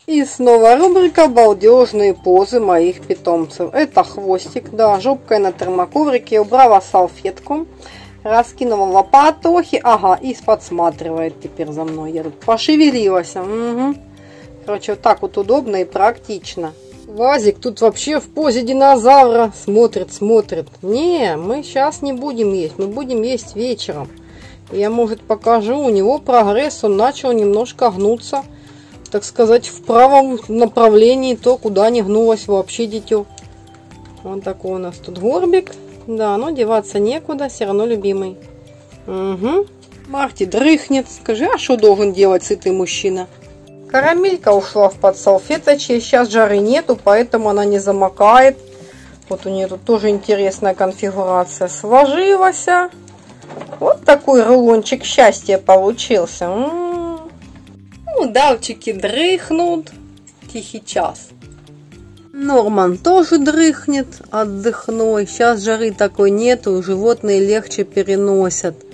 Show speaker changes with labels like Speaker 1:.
Speaker 1: И снова рубрика «Балдежные позы моих питомцев». Это хвостик, да, жопкой на термоковрике, убрала салфетку, раскинула лопатохи, ага, и подсматривает теперь за мной. Я тут пошевелилась. Угу. Короче, вот так вот удобно и практично. Вазик тут вообще в позе динозавра смотрит. Не, мы сейчас не будем есть, мы будем есть вечером. Я, может, покажу, у него прогресс, он начал немножко гнуться, так сказать, в правом направлении, то, куда не гнулось вообще дитё. Вот такой у нас тут горбик. Да, но деваться некуда, все равно любимый. Угу. Марти дрыхнет. Скажи, а что должен делать сытый мужчина? Карамелька ушла в подсалфеточки. Сейчас жары нету, поэтому она не замокает. Вот у нее тут тоже интересная конфигурация сложилась. Вот такой рулончик счастья получился. Удавчики дрыхнут. Тихий час. Норман тоже дрыхнет отдыхной. Сейчас жары такой нету, животные легче переносят.